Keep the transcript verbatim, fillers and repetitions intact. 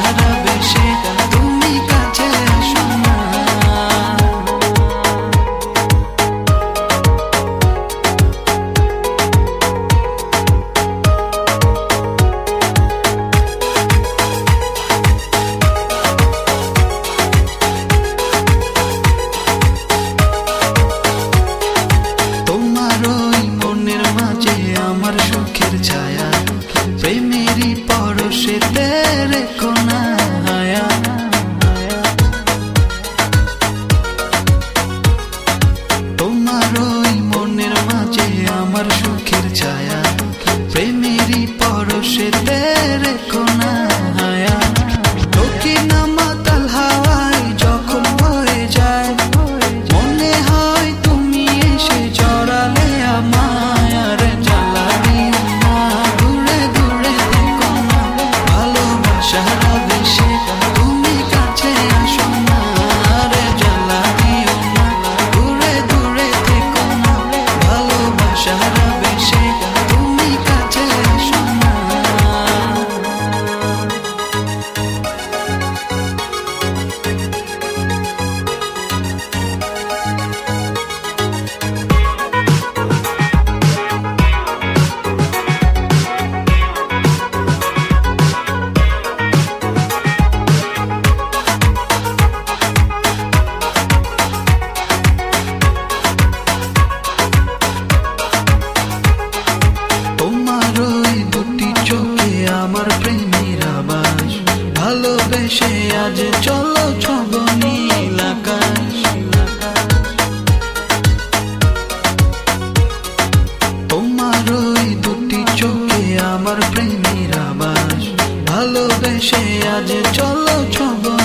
বেশে তুমি কাছে আসো না। তোমার ওই মনের মাঝে আমার সুখের ছায়া, প্রেমেরই পরশেতে রেখো না হায়া। তোমার ওই মনের মাঝে আমার সুখের ছায়া, প্রেমেরই পরশেতে রেখো না হায়া। লোকে না মাতাল হাওয়ায় যখন বয়ে যায়, মনে হয় তুমি এসে জড়ালে আমায়। আর জ্বালা দিও না, দূরে দূরে থেকো না, ভালোবাসার বেশে তুমি কাছে আসো না। আর জ্বালা দিও না, দূরে দূরে থেকো না, ভালোবাসার বেশে তুমি কাছে আসো না। তোমার ওই দুটি চোখে আমার প্রেমের আবাস, ভালোবেসে আজ চলো ছব নীল আকাশ। তোমার ওই দুটি চোখে আমার প্রেমের আবাস, ভালোবেসে আজ চলো ছব